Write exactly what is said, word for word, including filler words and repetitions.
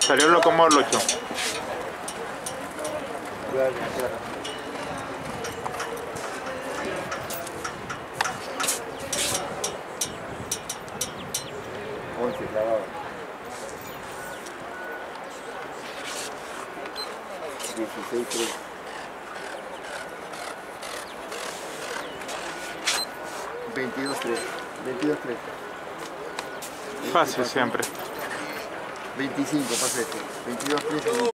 Salió el locomotor ocho. once clavado. dieciséis tres. veintidós tres. veintidós tres. Fácil siempre. veinticinco, pasa esto. veintidós tres.